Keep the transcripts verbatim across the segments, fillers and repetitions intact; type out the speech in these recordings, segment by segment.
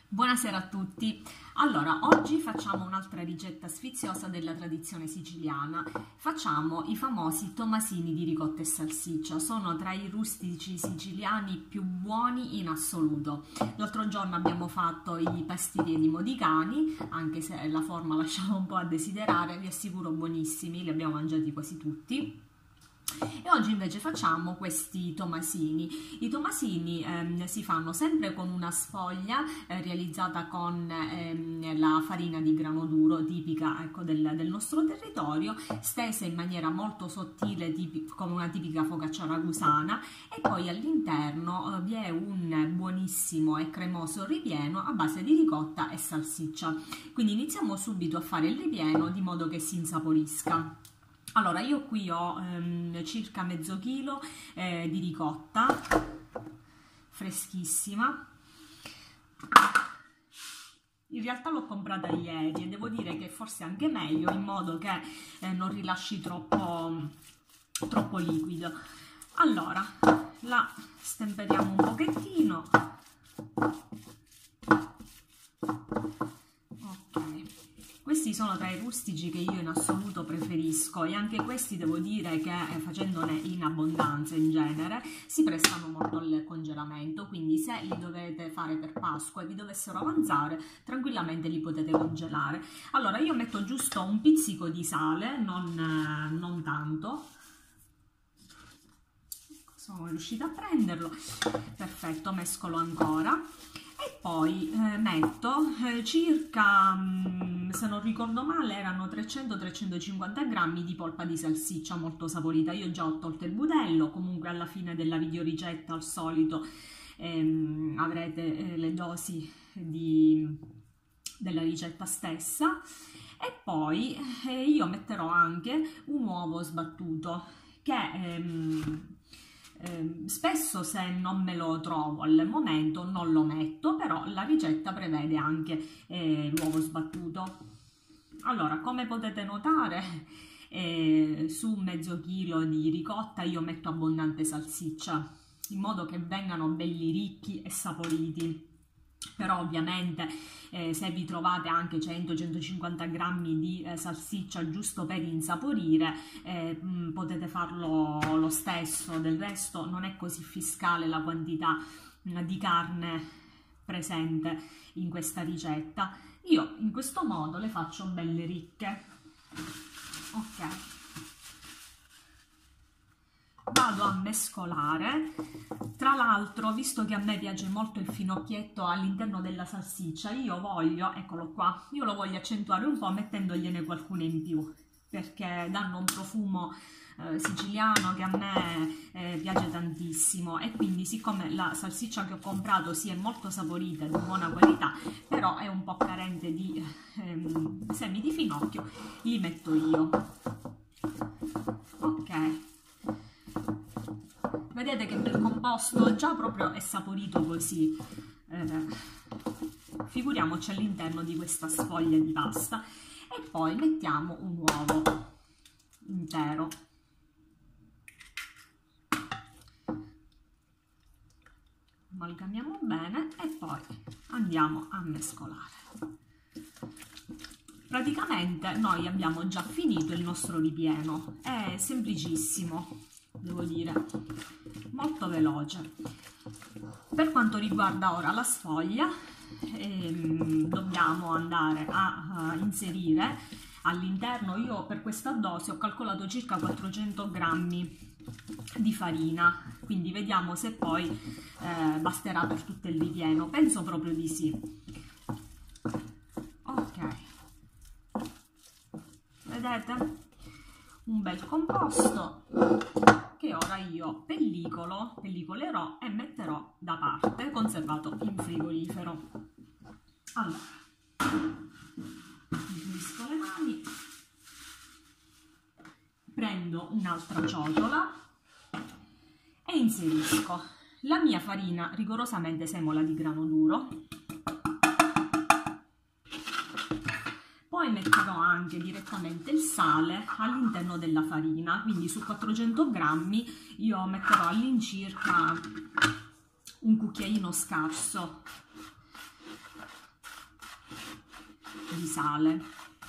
Buonasera a tutti. Allora, oggi facciamo un'altra ricetta sfiziosa della tradizione siciliana. Facciamo i famosi tomasini di ricotta e salsiccia. Sono tra i rustici siciliani più buoni in assoluto. L'altro giorno abbiamo fatto i pastieri di Modicani, anche se la forma lasciava un po' a desiderare, vi assicuro buonissimi, li abbiamo mangiati quasi tutti. E oggi invece facciamo questi tomasini. I tomasini ehm, si fanno sempre con una sfoglia eh, realizzata con ehm, la farina di grano duro tipica, ecco, del, del nostro territorio, stesa in maniera molto sottile come una tipica focaccia ragusana, e poi all'interno eh, vi è un buonissimo e cremoso ripieno a base di ricotta e salsiccia. Quindi iniziamo subito a fare il ripieno di modo che si insaporisca. Allora, io qui ho ehm, circa mezzo chilo eh, di ricotta freschissima. In realtà l'ho comprata ieri e devo dire che forse è anche meglio, in modo che eh, non rilasci troppo, troppo liquido. Allora, la stemperiamo un pochettino. Questi sono tra i rustici che io in assoluto preferisco, e anche questi devo dire che eh, facendone in abbondanza in genere si prestano molto al congelamento, quindi se li dovete fare per Pasqua e vi dovessero avanzare tranquillamente li potete congelare. Allora io metto giusto un pizzico di sale, non, eh, non tanto. Sono riuscita a prenderlo, perfetto, mescolo ancora. E poi eh, metto eh, circa, mh, se non ricordo male, erano trecento trecentocinquanta grammi di polpa di salsiccia molto saporita. Io già ho tolto il budello, comunque alla fine della videoricetta al solito ehm, avrete eh, le dosi di, della ricetta stessa. E poi eh, io metterò anche un uovo sbattuto che ehm, Eh, spesso, se non me lo trovo al momento, non lo metto, però la ricetta prevede anche eh, l'uovo sbattuto. Allora, come potete notare, eh, su mezzo chilo di ricotta io metto abbondante salsiccia, in modo che vengano belli ricchi e saporiti. Però ovviamente eh, se vi trovate anche cento centocinquanta grammi di eh, salsiccia giusto per insaporire, eh, mh, potete farlo lo stesso. Del resto non è così fiscale la quantità mh, di carne presente in questa ricetta. Io in questo modo le faccio belle ricche. Ok, vado a mescolare. Tra l'altro, visto che a me piace molto il finocchietto all'interno della salsiccia, io voglio, eccolo qua, io lo voglio accentuare un po' mettendogliene qualcune in più, perché danno un profumo eh, siciliano che a me eh, piace tantissimo. E quindi, siccome la salsiccia che ho comprato sì è molto saporita, di buona qualità, però è un po' carente di ehm, semi di finocchio, li metto io. Ok, vedete che il composto già proprio è saporito così, eh, figuriamoci all'interno di questa sfoglia di pasta. E poi mettiamo un uovo intero. Amalgamiamo bene e poi andiamo a mescolare. Praticamente noi abbiamo già finito il nostro ripieno, è semplicissimo, devo dire, molto veloce. Per quanto riguarda ora la sfoglia, ehm, dobbiamo andare a, a inserire all'interno, io per questa dose ho calcolato circa quattrocento grammi di farina, quindi vediamo se poi eh, basterà per tutto il ripieno. Penso proprio di sì. Ok, vedete? Un bel composto che ora io pellicolo, pellicolerò e metterò da parte, conservato in frigorifero. Allora, mi pulisco le mani, prendo un'altra ciotola e inserisco la mia farina rigorosamente semola di grano duro. Poi metterò anche direttamente il sale all'interno della farina, quindi su quattrocento grammi io metterò all'incirca un cucchiaino scarso. di sale.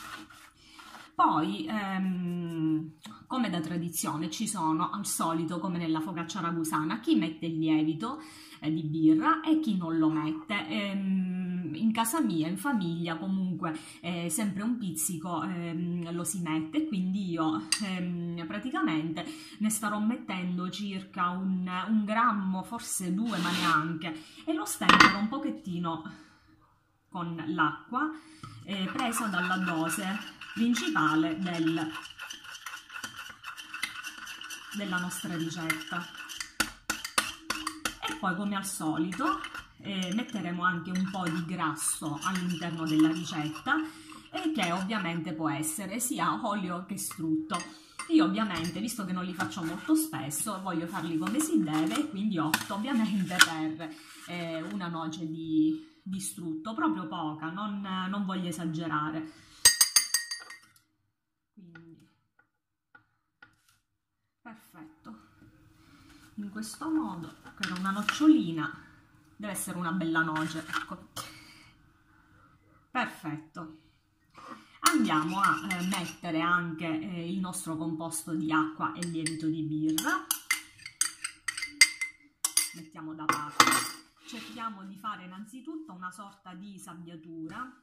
Poi, ehm, come da tradizione, ci sono, al solito, come nella focaccia ragusana, chi mette il lievito eh, di birra e chi non lo mette. Ehm, in casa mia, in famiglia, comunque, eh, sempre un pizzico ehm, lo si mette, quindi io ehm, praticamente ne starò mettendo circa un, un grammo, forse due, ma neanche, e lo stenderò un pochettino con l'acqua eh, presa dalla dose principale del, della nostra ricetta. E poi, come al solito, eh, metteremo anche un po' di grasso all'interno della ricetta, e che ovviamente può essere sia olio che strutto. Io ovviamente, visto che non li faccio molto spesso, voglio farli come si deve, e quindi opto ovviamente per eh, una noce di, di strutto, proprio poca, non, non voglio esagerare. Quindi, perfetto, in questo modo, per una nocciolina, deve essere una bella noce, ecco, perfetto. Andiamo a eh, mettere anche eh, il nostro composto di acqua e lievito di birra, mettiamo da parte, cerchiamo di fare innanzitutto una sorta di sabbiatura,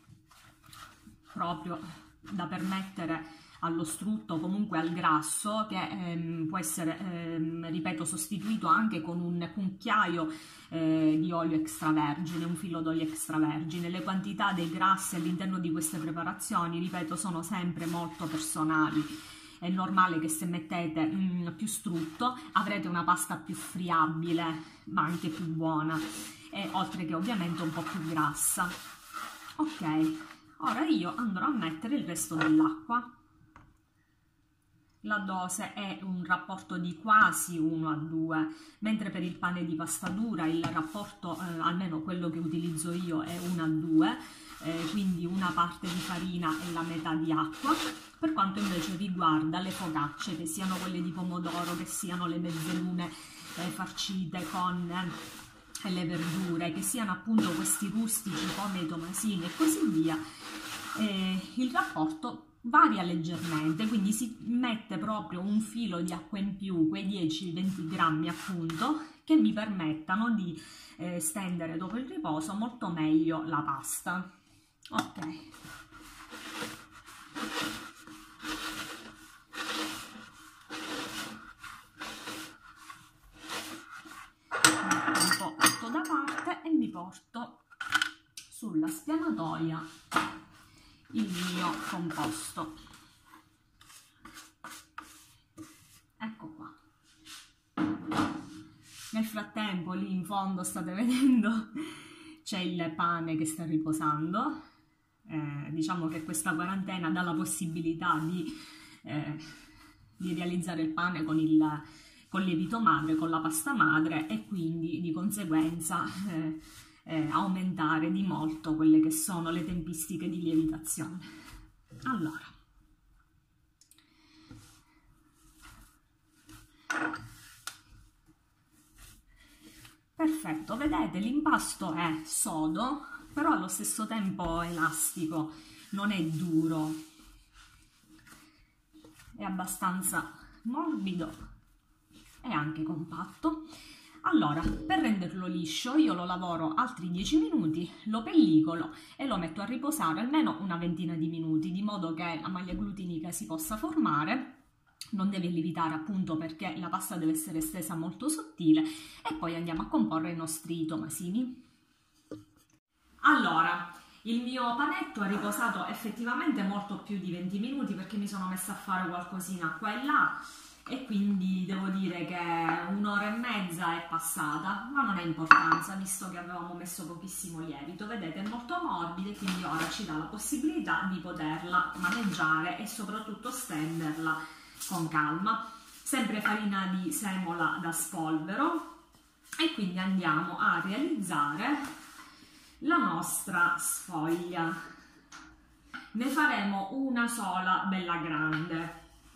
proprio da permettere allo strutto, comunque al grasso, che ehm, può essere, ehm, ripeto, sostituito anche con un cucchiaio eh, di olio extravergine, un filo d'olio extravergine. Le quantità dei grassi all'interno di queste preparazioni, ripeto, sono sempre molto personali. È normale che se mettete mm, più strutto avrete una pasta più friabile, ma anche più buona, e oltre che ovviamente un po' più grassa. Ok, ora io andrò a mettere il resto dell'acqua. La dose è un rapporto di quasi uno a due, mentre per il pane di pasta dura il rapporto, eh, almeno quello che utilizzo io, è uno a due, eh, quindi una parte di farina e la metà di acqua. Per quanto invece riguarda le focacce, che siano quelle di pomodoro, che siano le mezzelune eh, farcite con eh, le verdure, che siano appunto questi rustici come i tomasini e così via, eh, il rapporto varia leggermente, quindi si mette proprio un filo di acqua in più, quei dieci venti grammi appunto, che mi permettano di eh, stendere dopo il riposo molto meglio la pasta. Ok. Metto un po' tutto da parte e mi porto sulla spianatoia il mio composto. Ecco qua. Nel frattempo lì in fondo state vedendo c'è il pane che sta riposando. Eh, diciamo che questa quarantena dà la possibilità di, eh, di realizzare il pane con il con lievito madre, con la pasta madre, e quindi di conseguenza eh, Eh, aumentare di molto quelle che sono le tempistiche di lievitazione. Allora, perfetto, vedete, l'impasto è sodo, però allo stesso tempo elastico, non è duro, è abbastanza morbido e anche compatto. Allora, per renderlo liscio io lo lavoro altri dieci minuti, lo pellicolo e lo metto a riposare almeno una ventina di minuti, di modo che la maglia glutinica si possa formare. Non deve lievitare appunto perché la pasta deve essere stesa molto sottile, e poi andiamo a comporre i nostri tomasini. Allora, il mio panetto ha riposato effettivamente molto più di venti minuti, perché mi sono messa a fare qualcosina qua e là, e quindi devo dire che un'ora e mezza è passata, ma non ha importanza visto che avevamo messo pochissimo lievito. Vedete, è molto morbida e quindi ora ci dà la possibilità di poterla maneggiare e soprattutto stenderla con calma. Sempre farina di semola da spolvero, e quindi andiamo a realizzare la nostra sfoglia. Ne faremo una sola bella grande,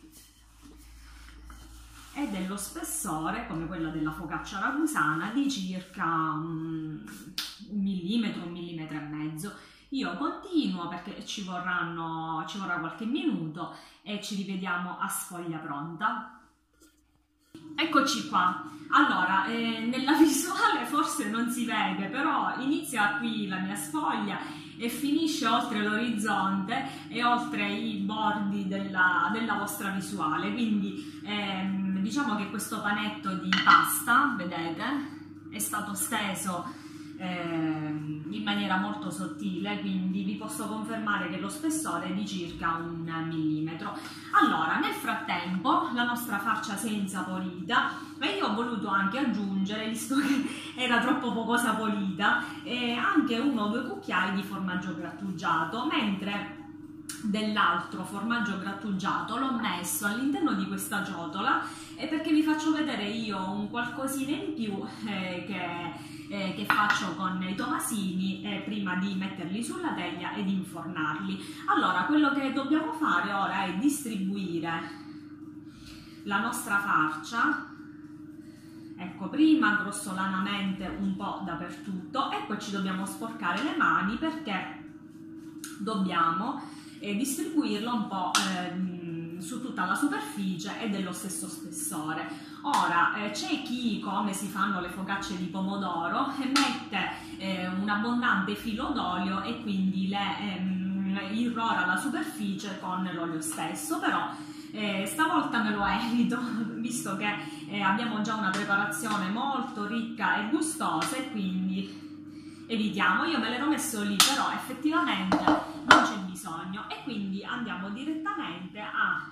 è dello spessore, come quella della focaccia ragusana, di circa um, un millimetro, un millimetro e mezzo. Io continuo perché ci vorranno, ci vorrà qualche minuto e ci rivediamo a sfoglia pronta. Eccoci qua. Allora, eh, nella visuale forse non si vede, però inizia qui la mia sfoglia e finisce oltre l'orizzonte e oltre i bordi della, della vostra visuale. Quindi ehm, diciamo che questo panetto di pasta, vedete, è stato steso ehm, in maniera molto sottile, quindi vi posso confermare che lo spessore è di circa un millimetro. Allora, nel frattempo la nostra farcia si è insaporita e io ho voluto anche aggiungere, visto che era troppo poco saporita, eh, anche uno o due cucchiai di formaggio grattugiato, mentre dell'altro formaggio grattugiato l'ho messo all'interno di questa ciotola e perché vi faccio vedere io un qualcosina in più eh, che Eh, che faccio con i tomasini eh, prima di metterli sulla teglia ed infornarli. Allora, quello che dobbiamo fare ora è distribuire la nostra farcia, ecco, prima grossolanamente un po' dappertutto e poi ci dobbiamo sporcare le mani perché dobbiamo eh, distribuirla un po' eh, su tutta la superficie e dello stesso spessore. Ora eh, c'è chi, come si fanno le focacce di pomodoro, eh, mette eh, un abbondante filo d'olio e quindi le ehm, irrora la superficie con l'olio stesso, però eh, stavolta me lo evito, visto che eh, abbiamo già una preparazione molto ricca e gustosa e quindi evitiamo. Io me l'ero messo lì, però effettivamente non c'è bisogno e quindi andiamo direttamente a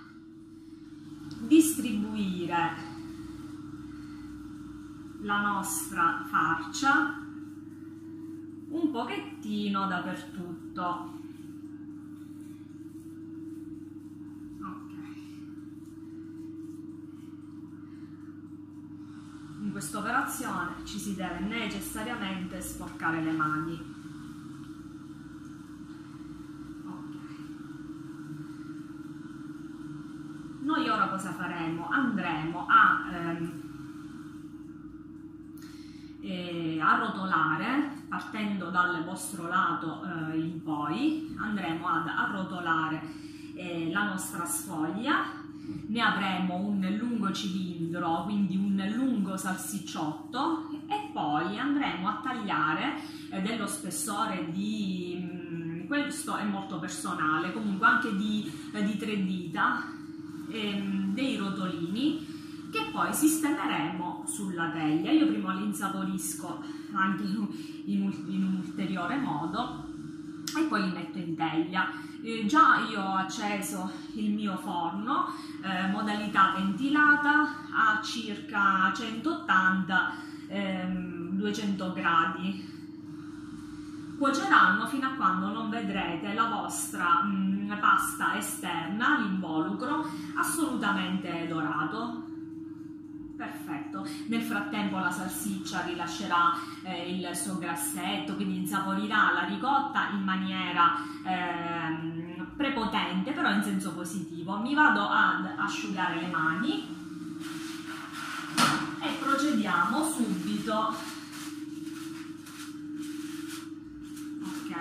distribuire la nostra farcia un pochettino dappertutto. Ok. In questa operazione ci si deve necessariamente sporcare le mani. Ok. Noi ora cosa faremo? Andremo a ehm, E arrotolare, partendo dal vostro lato eh, in poi, andremo ad arrotolare eh, la nostra sfoglia, ne avremo un lungo cilindro, quindi un lungo salsicciotto e poi andremo a tagliare eh, dello spessore di, mh, questo è molto personale, comunque anche di, eh, di tre dita, ehm, dei rotolini che poi sistemeremo sulla teglia. Io prima li insaporisco anche in un, in un ulteriore modo e poi li metto in teglia. Eh, già io ho acceso il mio forno, eh, modalità ventilata a circa centottanta duecento gradi. Cuoceranno fino a quando non vedrete la vostra mh, pasta esterna, l'involucro, assolutamente dorato. Perfetto, nel frattempo la salsiccia rilascerà eh, il suo grassetto, quindi insaporirà la ricotta in maniera eh, prepotente, però in senso positivo. Mi vado ad asciugare le mani e procediamo subito. Ok,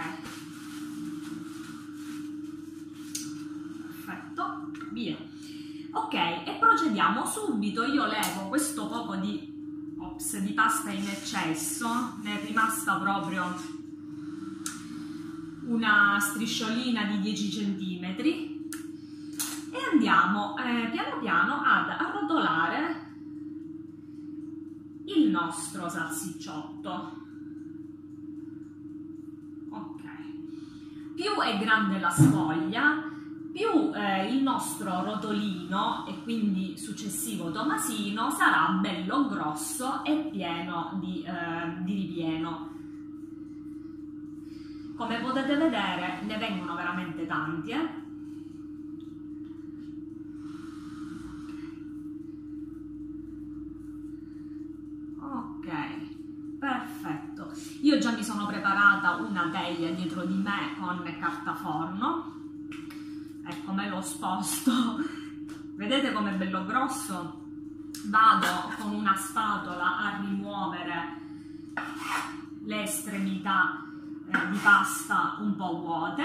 perfetto, via. Ok, e procediamo subito. Io levo questo poco di, ops, di pasta in eccesso, ne è rimasta proprio una strisciolina di dieci centimetri e andiamo eh, piano piano ad arrotolare il nostro salsicciotto. Ok, più è grande la sfoglia, più eh, il nostro rotolino e quindi successivo tomasino sarà bello grosso e pieno di, eh, di ripieno. Come potete vedere ne vengono veramente tanti, eh? Ok, perfetto. Io già mi sono preparata una teglia dietro di me con carta forno. Ecco, me lo sposto, vedete com'è bello grosso? Vado con una spatola a rimuovere le estremità eh, di pasta un po' vuote,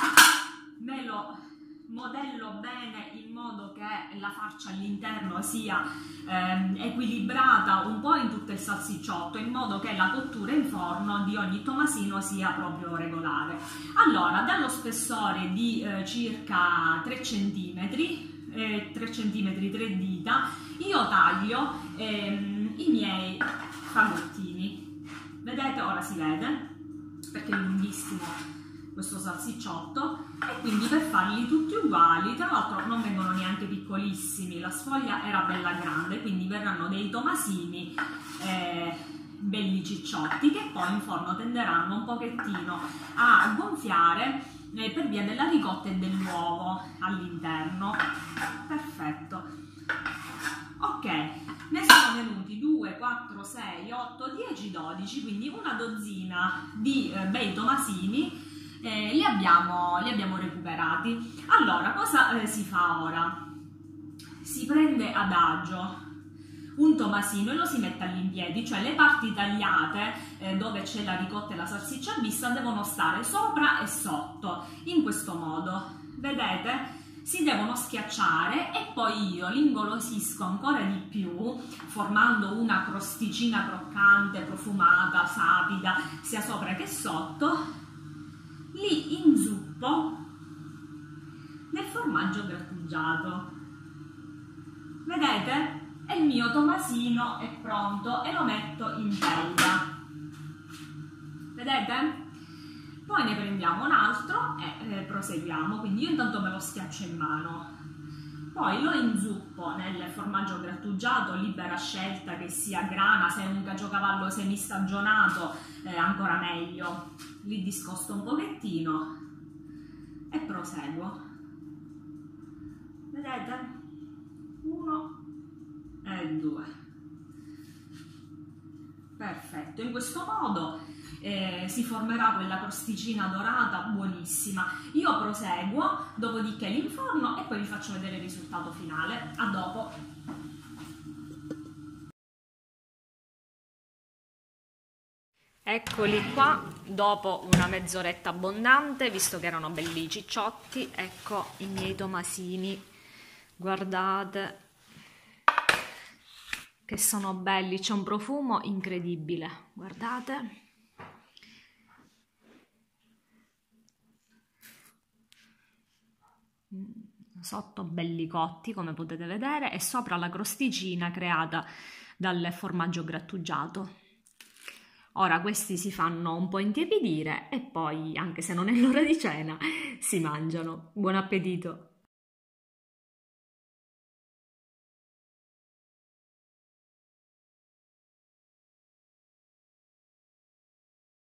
me lo modello bene in modo che la farcia all'interno sia ehm, equilibrata un po' in tutto il salsicciotto, in modo che la cottura in forno di ogni tomasino sia proprio regolare. Allora, dallo spessore di eh, circa tre centimetri, eh, tre centimetri, tre dita, io taglio ehm, i miei fagottini. Vedete? Ora si vede, perché è lunghissimo questo salsicciotto, e quindi per farli tutti uguali, tra l'altro non vengono neanche piccolissimi, la sfoglia era bella grande, quindi verranno dei tomasini eh, belli cicciotti, che poi in forno tenderanno un pochettino a gonfiare eh, per via della ricotta e dell'uovo all'interno. Perfetto. Ok, ne sono venuti due, quattro, sei, otto, dieci, dodici, quindi una dozzina di eh, bei tomasini. Eh, li, abbiamo, li abbiamo recuperati. Allora, cosa eh, si fa ora? Si prende ad agio un tomasino e lo si mette all'impiedi, cioè le parti tagliate eh, dove c'è la ricotta e la salsiccia vista devono stare sopra e sotto, in questo modo, vedete? Si devono schiacciare e poi io li ingolosisco ancora di più, formando una crosticina croccante, profumata, sapida, sia sopra che sotto. Li inzuppo nel formaggio grattugiato. Vedete? E il mio tomasino è pronto e lo metto in teglia. Vedete? Poi ne prendiamo un altro e eh, proseguiamo. Quindi io intanto me lo schiaccio in mano. Poi lo inzuppo nel formaggio grattugiato, libera scelta, che sia grana, se è un caciocavallo semistagionato eh, ancora meglio. Li discosto un pochettino e proseguo. Vedete? Uno e due. Perfetto, in questo modo eh, si formerà quella crosticina dorata buonissima. Io proseguo, dopodiché li inforno e poi vi faccio vedere il risultato finale. A dopo. Eccoli qua, dopo una mezz'oretta abbondante, visto che erano belli cicciotti, ecco i miei tomasini, guardate che sono belli, c'è un profumo incredibile, guardate. Sotto belli cotti, come potete vedere, e sopra la crosticina creata dal formaggio grattugiato. Ora questi si fanno un po' intiepidire e poi, anche se non è l'ora di cena, si mangiano. Buon appetito!